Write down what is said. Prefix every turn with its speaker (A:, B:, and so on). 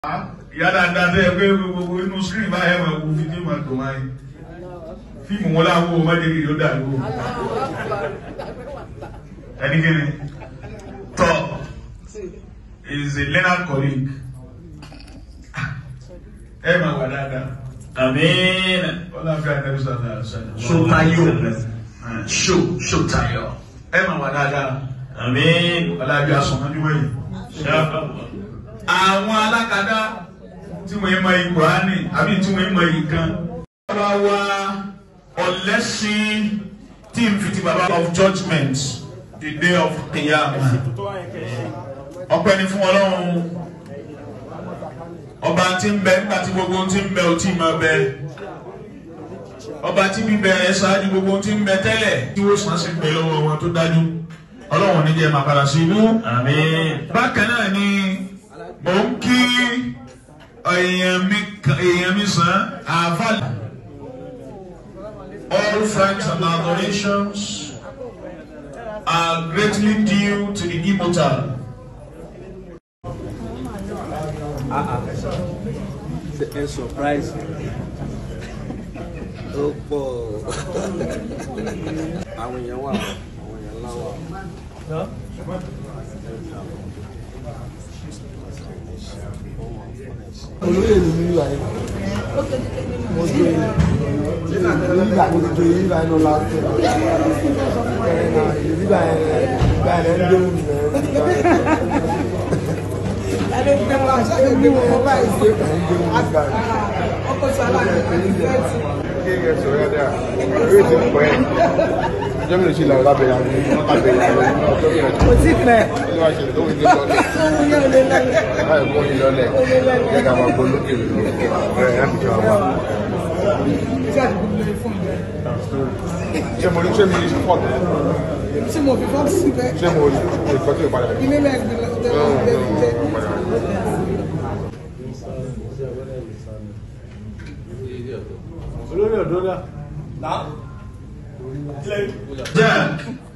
A: Yàrá dáadáa ẹgbẹ́ gbogbo inú screen báyẹ̀ wọ̀ ẹ̀kú fídíò máa tó máa yìí. Fíìmù wọn láwọn ọmọdé kìí ó dàrú. Ẹnikẹ́ni tọ́ is a learner colleague. Ẹ máa wà dáadáa.
B: Amen.
A: Ọlọ́fẹ́ àtẹ́bí sọ̀rọ̀ àṣàlẹ̀.
B: Sotayo.
A: Ẹ máa wà dáadáa.
B: Amen.
A: Ọlọ́bí asọ̀mọ́jú wẹ̀yìn. Àwọn alákadá tí wọ́n mọ ìkùránì àbí tí wọ́n mọ ìkan. Bàbá wa ọ̀lẹ́sìn tí n fi ti bàbá of judgment the day of Qiyamah. Ọpẹ́ ni fún Ọlọ́run. Ọba tí ń bẹ nígbà tí gbogbo tí ń bẹ ò tí máa bẹ. Ọba tí bíbẹ̀rẹ̀ ṣáájú gbogbo tí ń bẹ tẹ́lẹ̀ tí ó sàn sí pé lọ́wọ́ wọn tó dájú. Ọlọ́run ní jẹ́ máa padà sí ibú.
B: Àmín.
A: Bákan náà ni mo ń kí èèyàn mi sàn àfàlà. All thanks and adorations are greatly due to the immortal.
C: It's a surprise. Oh, àwọn èèyàn wà, àwọn èèyàn ńlá wà. Olóyè ló ní ìwà yẹn. Mo gbé ìgbà mo ti gbé ìgbà yẹn lọ láti. Ìgbà yẹn ń dé omi náà. Ẹni pé wọ́n ṣe ní wọ́n bá ìṣe ọkọ̀ sálà ní ìrẹsì. Kí ẹ sọ yá dáa, ìwé ti pọ̀ ẹ́. Ọjọ́ mi lè ṣe ìlànà lábẹ́rẹ́ àwọn àbẹ̀rẹ̀ ọjọ́ mi lè ṣe. Kò tí pẹ́. Ó ní wàá ṣe tó wí ní lọ́lẹ̀. Ohun yẹn ò lè lọ́lẹ̀. Báyọ̀ kó ní lọ́lẹ̀. Yẹ ká máa gbọ́ lókè lókè. Ọ̀rẹ́ ẹ̀ ń jọ àwọn. Ṣé mo ní ṣé mi ní fọ́ọ̀tù? Ṣé mo fi fọ́ọ̀tù síbẹ̀? Ṣé mo ní ìkọ́tù ìpadà? Ilé lẹ́gbẹ̀ẹ́ olórí ọ̀dọ́ náà.